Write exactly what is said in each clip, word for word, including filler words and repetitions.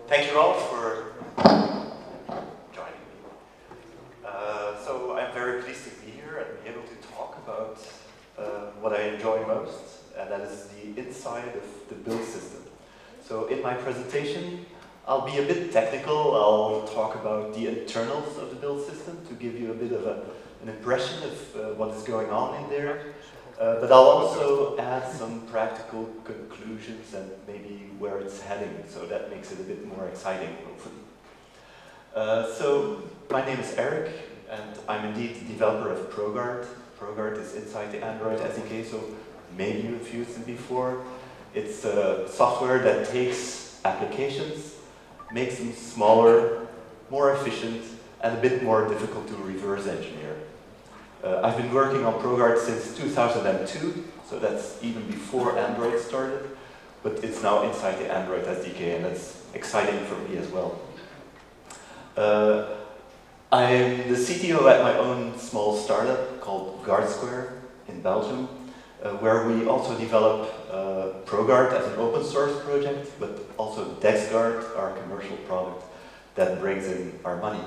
thank you all for joining me. Uh, so I'm very pleased to be here and be able to talk about uh, what I enjoy most, and that is the inside of the build system. So in my presentation, I'll be a bit technical. I'll talk about the internals of the build system to give you a bit of a, an impression of uh, what is going on in there. Uh, but I'll also add some practical conclusions and maybe where it's heading, so that makes it a bit more exciting, hopefully. Uh, so, my name is Eric, and I'm indeed the developer of ProGuard. ProGuard is inside the Android S D K, so maybe you've used it before. It's uh, software that takes applications, makes them smaller, more efficient, and a bit more difficult to reverse engineer. Uh, I've been working on ProGuard since two thousand two, so that's even before Android started, but it's now inside the Android S D K, and that's exciting for me as well. Uh, I'm the C T O at my own small startup called GuardSquare in Belgium, uh, where we also develop uh, ProGuard as an open source project, but also DexGuard, our commercial product that brings in our money.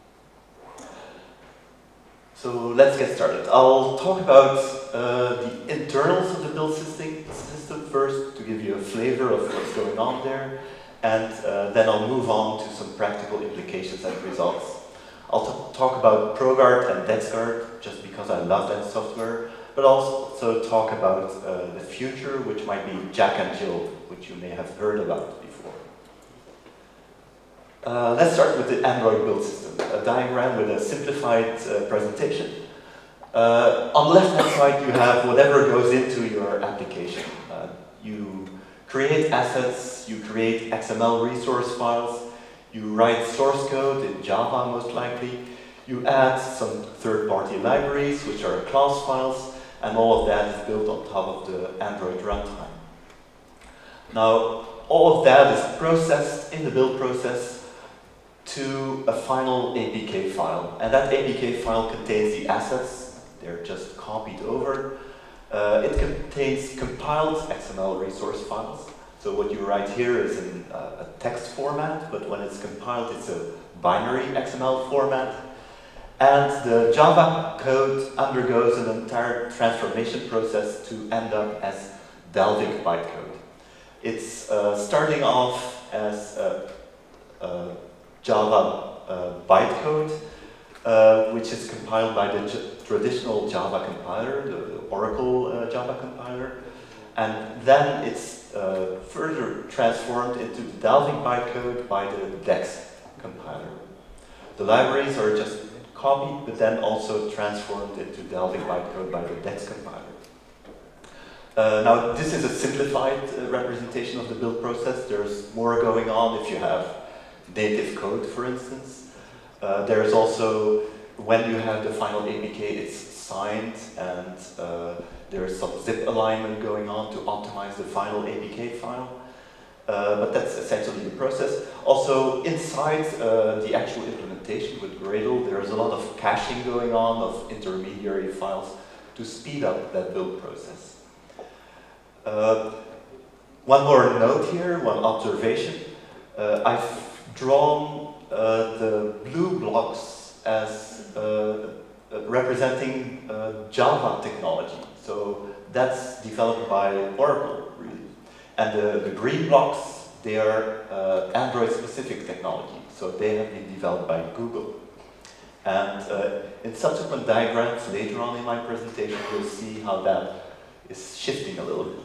So let's get started. I'll talk about uh, the internals of the build system, system first to give you a flavor of what's going on there, and uh, then I'll move on to some practical implications and results. I'll talk about ProGuard and DexGuard just because I love that software, but also talk about uh, the future, which might be Jack and Jill, which you may have heard about before. Uh, let's start with the Android build system, a diagram with a simplified uh, presentation. Uh, on the left-hand side, you have whatever goes into your application. Uh, you create assets, you create X M L resource files, you write source code in Java most likely, you add some third-party libraries, which are class files, and all of that is built on top of the Android runtime. Now, all of that is processed in the build process to a final A P K file. And that A P K file contains the assets, they're just copied over. Uh, it contains compiled X M L resource files. So what you write here is in uh, a text format, but when it's compiled, it's a binary X M L format. And the Java code undergoes an entire transformation process to end up as Dalvik bytecode. It's uh, starting off as a, a Java uh, bytecode, uh, which is compiled by the traditional Java compiler, the, the Oracle uh, Java compiler, and then it's uh, further transformed into the Dalvik bytecode by the Dex compiler. The libraries are just copied, but then also transformed into Dalvik bytecode by the Dex compiler. Uh, now, this is a simplified uh, representation of the build process. There's more going on if you have native code, for instance. Uh, there's also, when you have the final A P K, it's signed, and uh, there's some zip alignment going on to optimize the final A P K file. Uh, but that's essentially the process. Also, inside uh, the actual implementation with Gradle, there's a lot of caching going on of intermediary files to speed up that build process. Uh, one more note here, one observation. Uh, I've drawn uh, the blue blocks as uh, representing uh, Java technology. So that's developed by Oracle, really. And the, the green blocks, they are uh, Android-specific technology. So they have been developed by Google. And uh, in subsequent diagrams later on in my presentation, you'll see how that is shifting a little bit.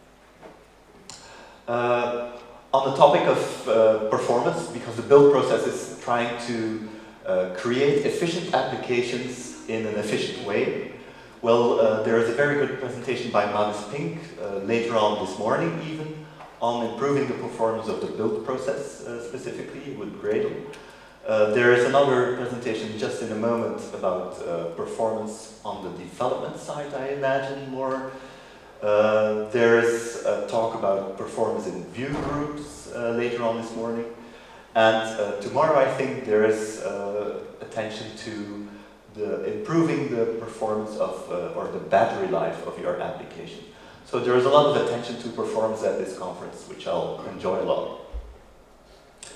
Uh, on the topic of uh, performance, because the build process is trying to uh, create efficient applications in an efficient way, well, uh, there is a very good presentation by Mavis Pink uh, later on this morning even on improving the performance of the build process uh, specifically with Gradle. Uh, there is another presentation just in a moment about uh, performance on the development side, I imagine more. Uh, there is a talk about performance in view groups uh, later on this morning. And uh, tomorrow I think there is uh, attention to the improving the performance of, uh, or the battery life of your application. So there is a lot of attention to performance at this conference, which I'll enjoy a lot.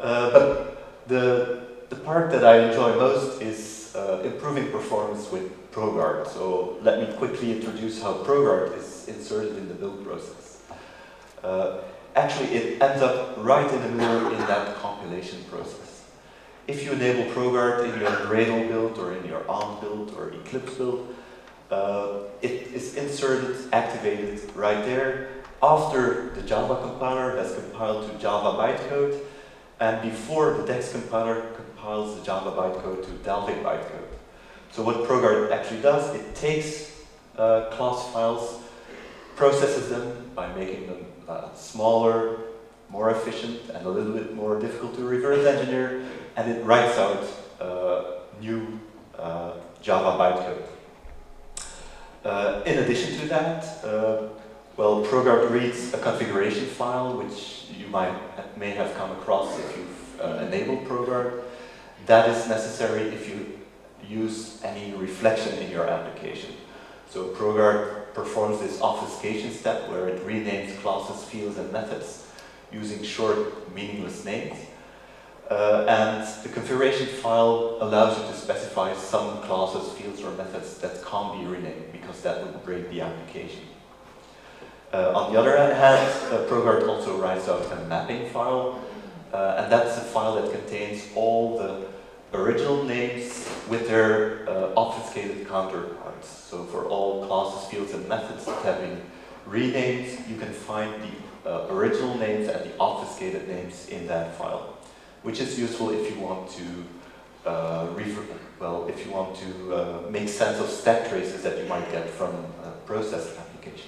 Uh, but the, the part that I enjoy most is uh, improving performance with ProGuard. So let me quickly introduce how ProGuard is inserted in the build process. Uh, actually, it ends up right in the middle in that compilation process. If you enable ProGuard in your Gradle build or in your ARM build or Eclipse build, uh, it is inserted, activated right there after the Java compiler has compiled to Java bytecode and before the Dex compiler compiles the Java bytecode to Dalvik bytecode. So what ProGuard actually does, it takes uh, class files, processes them by making them uh, smaller, more efficient, and a little bit more difficult to reverse engineer, and it writes out uh, new uh, Java bytecode. Uh, in addition to that, uh, well, ProGuard reads a configuration file, which you might may have come across if you've uh, enabled ProGuard. That is necessary if you use any reflection in your application. So ProGuard performs this obfuscation step where it renames classes, fields, and methods using short, meaningless names. Uh, and the configuration file allows you to specify some classes, fields, or methods that can't be renamed because that would break the application. Uh, on the other hand, uh, ProGuard also writes out a mapping file, uh, and that's a file that contains all the original names with their uh, obfuscated counterparts. So for all classes, fields, and methods that have been renamed, you can find the uh, original names and the obfuscated names in that file, which is useful if you want to uh, well, if you want to uh, make sense of stack traces that you might get from a processed application.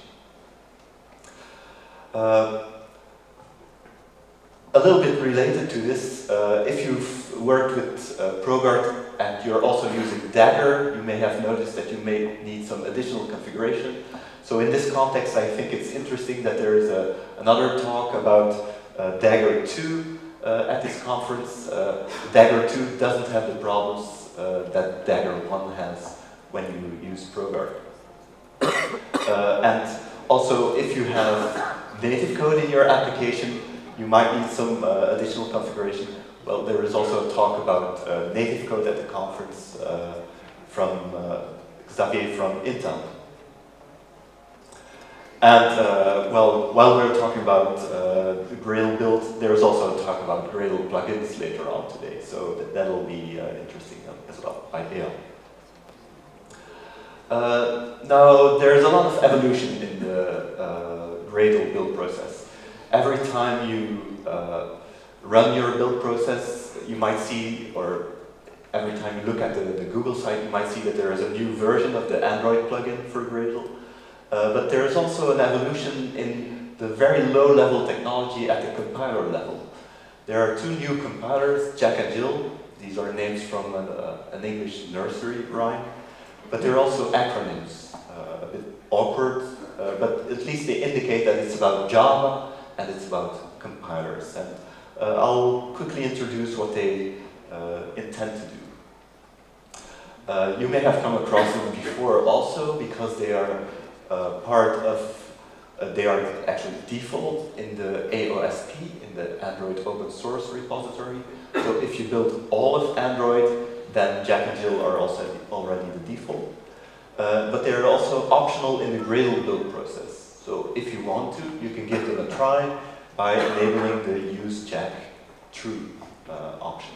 Uh, a little bit related to this, uh, if you've worked with uh, ProGuard and you're also using Dagger, you may have noticed that you may need some additional configuration. So in this context, I think it's interesting that there is a, another talk about uh, Dagger two uh, at this conference. Uh, Dagger two doesn't have the problems uh, that Dagger one has when you use ProGuard. Uh, and also, if you have native code in your application, you might need some uh, additional configuration. Well, there is also a talk about uh, native code at the conference uh, from uh, Xavier from Intel. And, uh, well, while we're talking about uh, the Gradle build, there's also a talk about Gradle plugins later on today, so that, that'll be uh, interesting as well, by A L. Uh, now, there's a lot of evolution in the uh, Gradle build process. Every time you uh, run your build process, you might see, or every time you look at the, the Google site, you might see that there is a new version of the Android plugin for Gradle. Uh, but there is also an evolution in the very low-level technology at the compiler level. There are two new compilers, Jack and Jill. These are names from an, uh, an English nursery rhyme. But they're also acronyms, uh, a bit awkward, uh, but at least they indicate that it's about Java and it's about compilers. And uh, I'll quickly introduce what they uh, intend to do. Uh, you may have come across them before also because they are uh, part of, uh, they are actually default in the A O S P, in the Android open source repository. So if you build all of Android, then Jack and Jill are also already the default. Uh, but they're also optional in the Gradle build process. So if you want to, you can give them a try by enabling the use Jack true uh, option.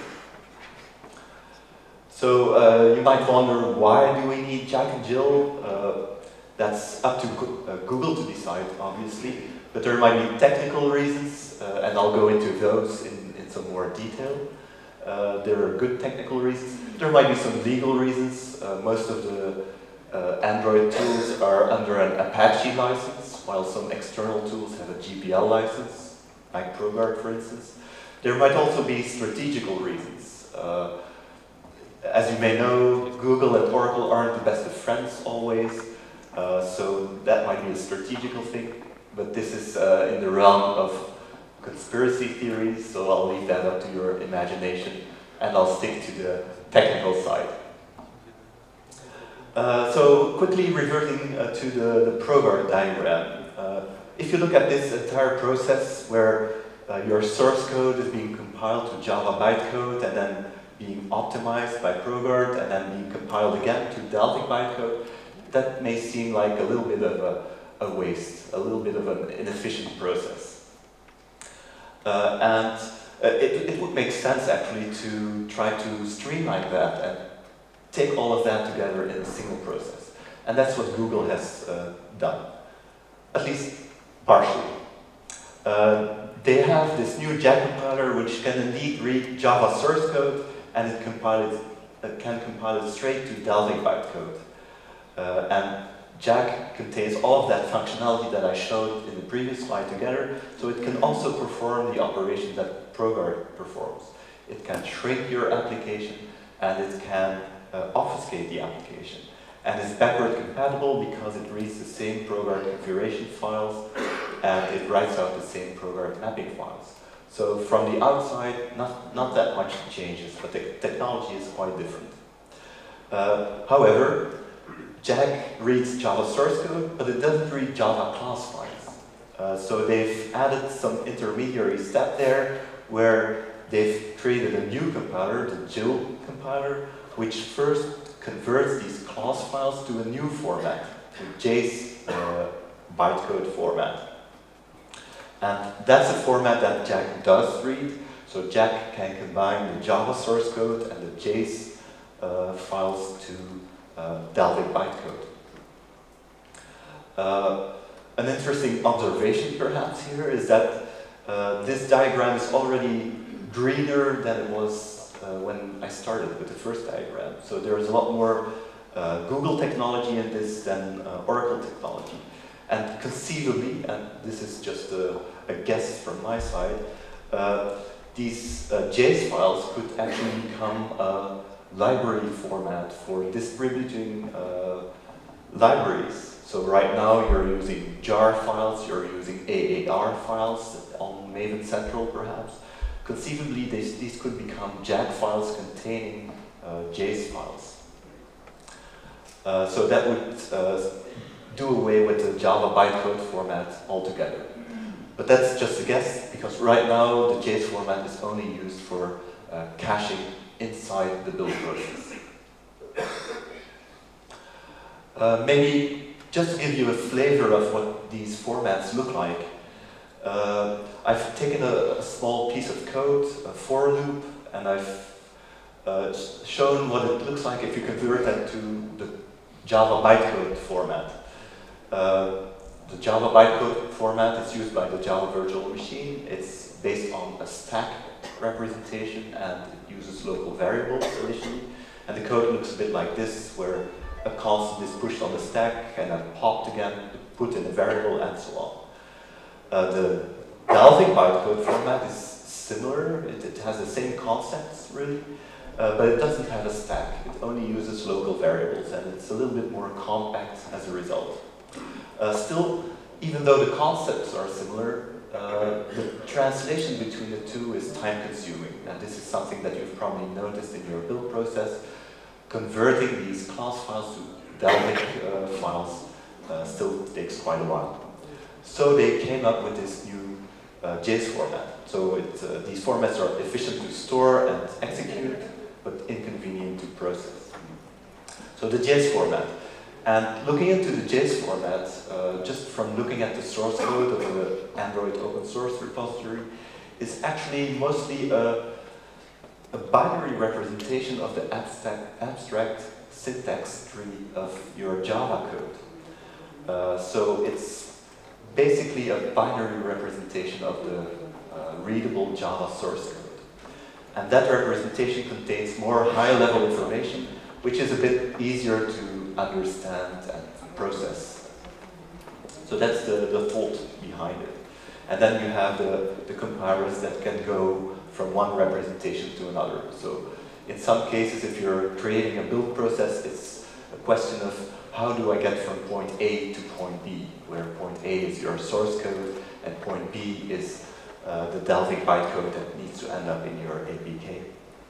So uh, you might wonder, why do we need Jack and Jill? Uh, that's up to uh, Google to decide, obviously. But there might be technical reasons, uh, and I'll go into those in, in some more detail. Uh, there are good technical reasons. There might be some legal reasons. Uh, most of the uh, Android tools are under an Apache license, while some external tools have a G P L license, like ProGuard, for instance. There might also be strategical reasons. Uh, as you may know, Google and Oracle aren't the best of friends always, uh, so that might be a strategical thing. But this is uh, in the realm of conspiracy theories, so I'll leave that up to your imagination, and I'll stick to the technical side. Uh, so quickly reverting uh, to the, the ProGuard diagram. Uh, if you look at this entire process where uh, your source code is being compiled to Java bytecode and then being optimized by ProGuard and then being compiled again to Dalvik bytecode, that may seem like a little bit of a, a waste, a little bit of an inefficient process. Uh, and uh, it, it would make sense actually to try to streamline that and take all of that together in a single process. And that's what Google has uh, done, at least partially. Uh, they have this new Jack compiler which can indeed read Java source code and it, compile it, it can compile it straight to Dalvik bytecode. Uh, and Jack contains all of that functionality that I showed in the previous slide together, so it can also perform the operation that ProGuard performs. It can shrink your application and it can uh, obfuscate the application. And it's backward compatible because it reads the same ProGuard configuration files and it writes out the same ProGuard mapping files. So from the outside, not, not that much changes, but the technology is quite different. Uh, however, Jack reads Java source code, but it doesn't read Java class files. Uh, so they've added some intermediary step there where they've created a new compiler, the Jill compiler, which first converts these class files to a new format, to Jayce uh, bytecode format. And that's a format that Jack does read. So Jack can combine the Java source code and the Jayce uh, files to uh, Dalvik bytecode. Uh, an interesting observation perhaps here is that uh, this diagram is already greener than it was uh, when I started with the first diagram. So there is a lot more uh, Google technology in this than uh, Oracle technology. And conceivably, and this is just a, a guess from my side, uh, these uh, Jayce files could actually become a library format for distributing uh, libraries. So right now you're using jar files, you're using A A R files on Maven Central perhaps. Conceivably, these, these could become Jack files containing uh, Jayce files. Uh, so that would uh, do away with the Java bytecode format altogether. But that's just a guess, because right now the Jayce format is only used for uh, caching inside the build process. Uh, maybe just to give you a flavor of what these formats look like, uh, I've taken a, a small piece of code, a for loop, and I've uh, shown what it looks like if you convert that to the Java bytecode format. Uh, the Java bytecode format is used by the Java virtual machine. It's based on a stack representation and it uses local variables initially. And the code looks a bit like this, where a constant is pushed on the stack and then popped again, put in a variable, and so on. Uh, the Dalvik bytecode format is similar. It, it has the same concepts, really, uh, but it doesn't have a stack. It only uses local variables, and it's a little bit more compact as a result. Uh, still, even though the concepts are similar, uh, the translation between the two is time-consuming, and this is something that you've probably noticed in your build process. Converting these class files to Dalvik uh, files uh, still takes quite a while. So they came up with this new uh, Jayce format. So it, uh, these formats are efficient to store and execute, but inconvenient to process. So the Jayce format. And looking into the Jayce format, uh, just from looking at the source code of the Android open source repository, is actually mostly a, a binary representation of the abstract, abstract syntax tree of your Java code. Uh, so it's basically a binary representation of the uh, readable Java source code. And that representation contains more high-level information, which is a bit easier to understand and process. So that's the, the thought behind it. And then you have the, the compilers that can go from one representation to another. So in some cases, if you're creating a build process, it's a question of how do I get from point A to point B, where point A is your source code and point B is uh, the Dalvik bytecode that needs to end up in your A P K.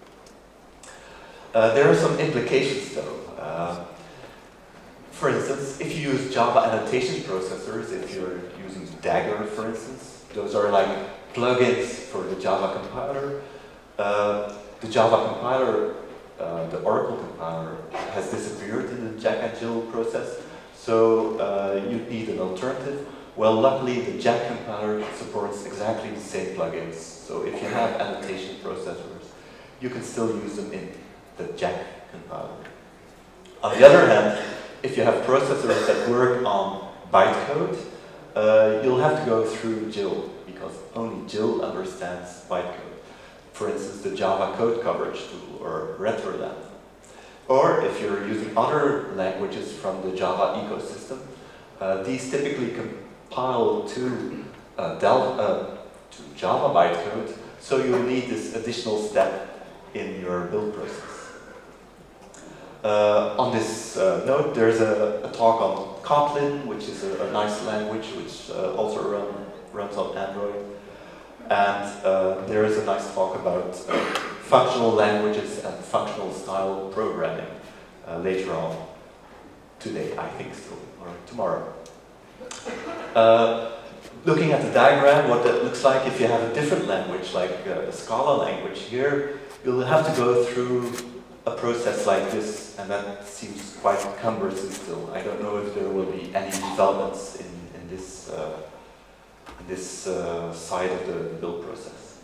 Uh, there are some implications though. Uh, for instance, if you use Java annotation processors, if you're using Dagger for instance, those are like plugins for the Java compiler. Uh, the Java compiler, uh, the Oracle compiler, has disappeared in the Jack and Jill process, so uh, you need an alternative. Well, luckily the Jack compiler supports exactly the same plugins, so if you have annotation processors, you can still use them in the Jack compiler. On the other hand, if you have processors that work on bytecode, uh, you'll have to go through Jill, because only Jill understands bytecode. For instance, the Java code coverage tool, or RetroLand. Or if you're using other languages from the Java ecosystem, uh, these typically compile to, uh, Del uh, to Java bytecode, so you'll need this additional step in your build process. Uh, on this uh, note, there's a, a talk on Kotlin, which is a, a nice language, which uh, also run, runs on Android. And uh, there is a nice talk about uh, functional languages and functional style programming uh, later on today, I think still, or tomorrow. Uh, looking at the diagram, what that looks like if you have a different language, like uh, the Scala language here, you'll have to go through a process like this, and that seems quite cumbersome still. I don't know if there will be any developments in, in this, uh, in this uh, side of the build process.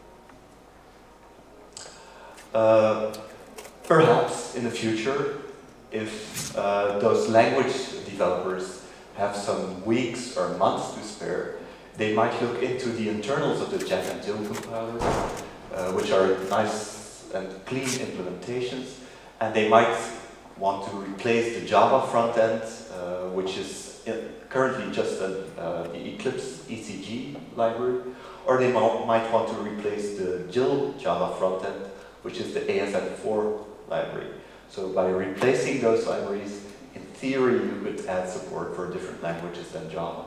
Uh, perhaps in the future, if uh, those language developers have some weeks or months to spare, they might look into the internals of the Jack and Jill compilers, uh, which are nice and clean implementations, and they might want to replace the Java front end, uh, which is currently just a, uh, the Eclipse E C G library, or they might want to replace the Jill Java front end, which is the A S M four library. So by replacing those libraries, in theory, you could add support for different languages than Java.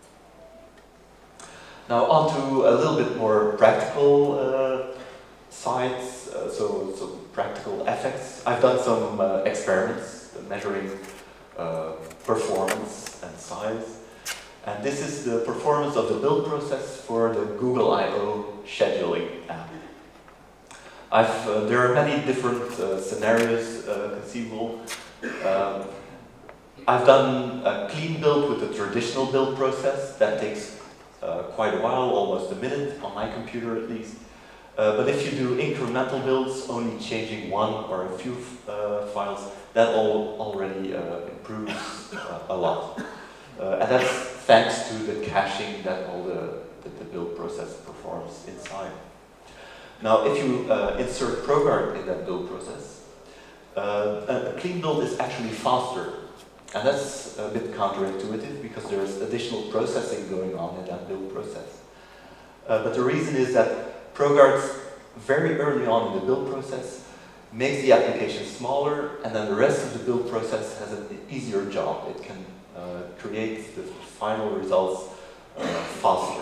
Now on to a little bit more practical uh, sides, uh, so, so practical effects. I've done some uh, experiments measuring uh, performance and size. And this is the performance of the build process for the Google I O scheduling app. I've, uh, there are many different uh, scenarios uh, conceivable. Um, I've done a clean build with a traditional build process. That takes uh, quite a while, almost a minute, on my computer at least. Uh, but if you do incremental builds, only changing one or a few uh, files, that all already uh, improves uh, a lot. Uh, and that's thanks to the caching that all the, the, the build process performs inside. Now, if you uh, insert ProGuard in that build process, uh, a clean build is actually faster. And that's a bit counterintuitive because there's additional processing going on in that build process. Uh, but the reason is that ProGuard, very early on in the build process, makes the application smaller, and then the rest of the build process has an easier job. It can uh, create the final results uh, faster.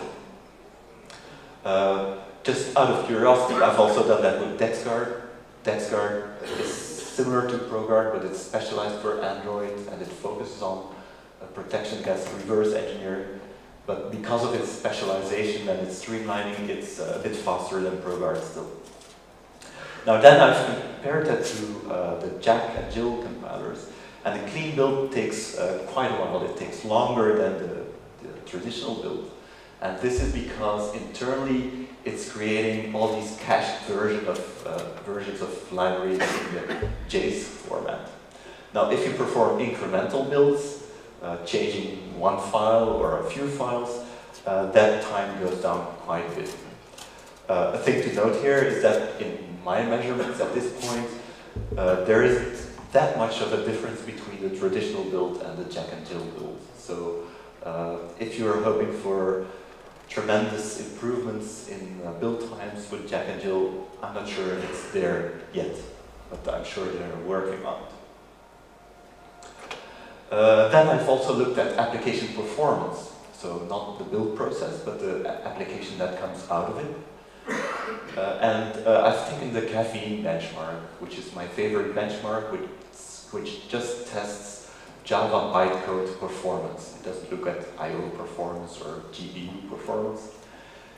Uh, just out of curiosity, I've also done that with DexGuard. DexGuard is similar to ProGuard, but it's specialized for Android, and it focuses on uh, protection against reverse engineering. But because of its specialization and its streamlining, it's uh, a bit faster than ProGuard still. Now then I've compared that to uh, the Jack and Jill compilers, and the clean build takes uh, quite a while. It takes longer than the, the traditional build. And this is because internally it's creating all these cached version of, uh, versions of libraries in the Jayce format. Now if you perform incremental builds, uh, changing one file or a few files, uh, that time goes down quite a bit. Uh, a thing to note here is that in my measurements at this point, uh, there isn't that much of a difference between the traditional build and the Jack and Jill build. So uh, if you're hoping for tremendous improvements in uh, build times with Jack and Jill, I'm not sure if it's there yet, but I'm sure they're working on it. Uh, then I've also looked at application performance. So not the build process, but the application that comes out of it. Uh, and uh, I've taken the caffeine benchmark, which is my favorite benchmark, which, which just tests Java bytecode performance. It doesn't look at I O performance or G P U performance.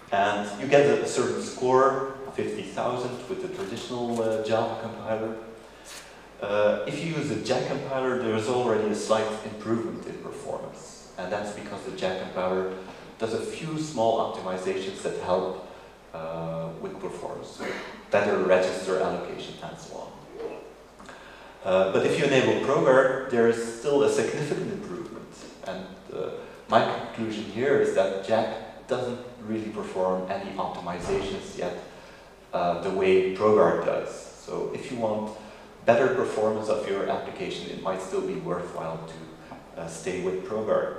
And you get a certain score, fifty thousand, with the traditional uh, Java compiler. Uh, if you use a Jack compiler, there's already a slight improvement in performance. And that's because the Jack compiler does a few small optimizations that help uh, with performance, better register allocation and so on. Uh, but if you enable ProGuard, there is still a significant improvement. And uh, my conclusion here is that Jack doesn't really perform any optimizations yet uh, the way ProGuard does. So if you want better performance of your application, it might still be worthwhile to uh, stay with ProGuard.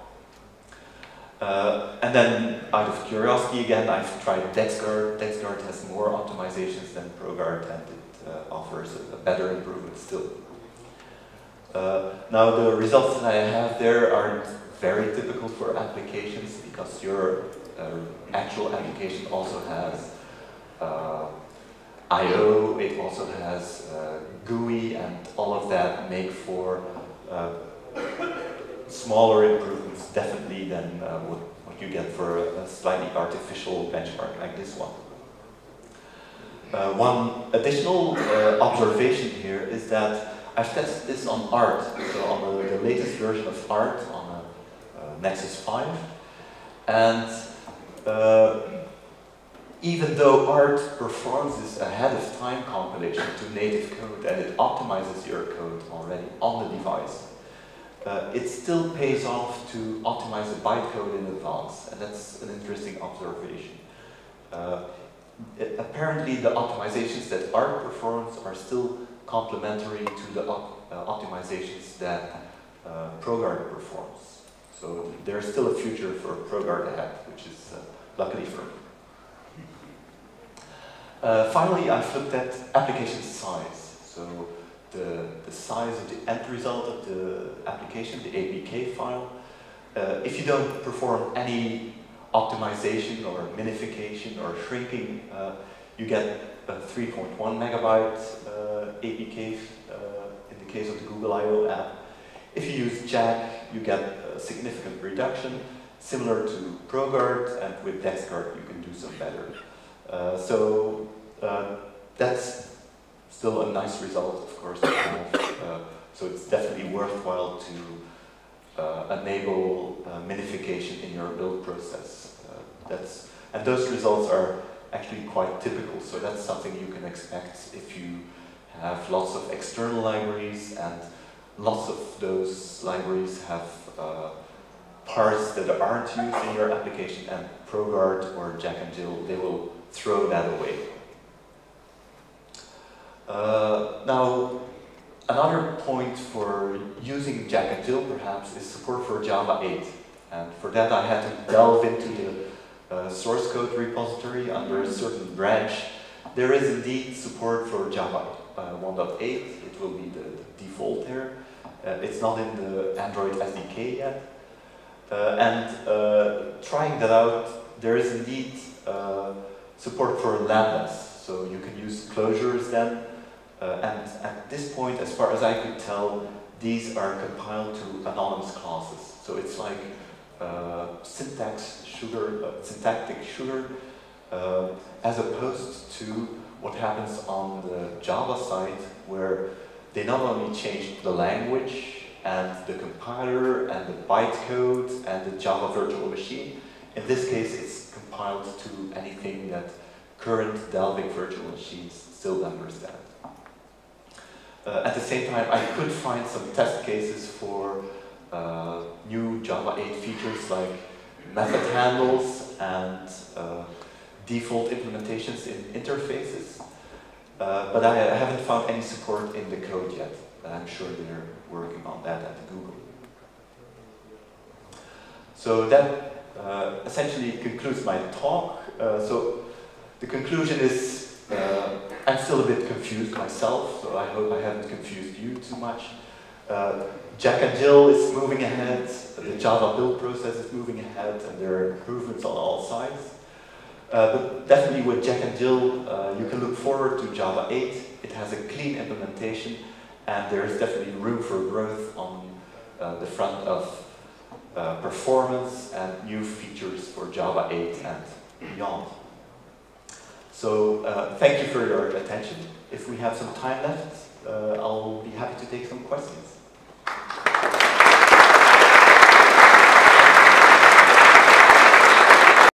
Uh, and then, out of curiosity again, I've tried DexGuard. DexGuard has more optimizations than ProGuard, and it uh, offers a, a better improvement still. Uh, now, the results that I have there aren't very typical for applications, because your uh, actual application also has uh, I O, it also has uh, G U I, and all of that make for uh, smaller improvements, definitely, than uh, what, what you get for a, a slightly artificial benchmark like this one. Uh, one additional uh, observation here is that I've tested this on Art, so on the, the latest version of Art, on a, uh, Nexus five, and uh, even though Art performs this ahead of time compilation to native code and it optimizes your code already on the device, uh, it still pays off to optimize the bytecode in advance, and that's an interesting observation. Uh, it, apparently the optimizations that Art performs are still complementary to the op uh, optimizations that uh, ProGuard performs. So there's still a future for ProGuard ahead, which is uh, luckily for me. Uh, finally, I've looked at application size. So the, the size of the end result of the application, the A P K file. Uh, if you don't perform any optimization or minification or shrinking, uh, you get a three point one megabyte uh, A P K uh, in the case of the Google I O app. If you use Jack, you get a significant reduction, similar to ProGuard, and with DexGuard you can do some better. Uh, so uh, that's still a nice result, of course. Uh, so it's definitely worthwhile to uh, enable uh, minification in your build process. Uh, that's, and those results are actually quite typical, so that's something you can expect if you have lots of external libraries, and lots of those libraries have uh, parts that aren't used in your application, and ProGuard or Jack and Jill, they will throw that away. Uh, now, another point for using Jack and Jill perhaps is support for Java eight. And for that I had to delve into the uh, source code repository under a certain branch. There is indeed support for Java uh, one point eight, it will be the, the default here. Uh, it's not in the Android S D K yet. Uh, and uh, trying that out, there is indeed uh, support for lambdas, so you can use closures then. Uh, and at this point, as far as I could tell, these are compiled to anonymous classes. So it's like uh, syntax sugar, uh, syntactic sugar, uh, as opposed to what happens on the Java side, where they not only change the language and the compiler and the bytecode and the Java virtual machine. In this case, it's compiled to anything that current Dalvik virtual machines still understand. Uh, at the same time, I could find some test cases for uh, new Java eight features like method handles and uh, default implementations in interfaces. Uh, but I haven't found any support in the code yet. I'm sure they're working on that at Google. So that uh, essentially concludes my talk. Uh, so the conclusion is, uh, I'm still a bit confused myself, so I hope I haven't confused you too much. Uh, Jack and Jill is moving ahead, the Java build process is moving ahead, and there are improvements on all sides. Uh, but definitely with Jack and Jill, uh, you can look forward to Java eight. It has a clean implementation, and there is definitely room for growth on uh, the front of uh, performance and new features for Java eight and beyond. So uh, thank you for your attention. If we have some time left, uh, I'll be happy to take some questions.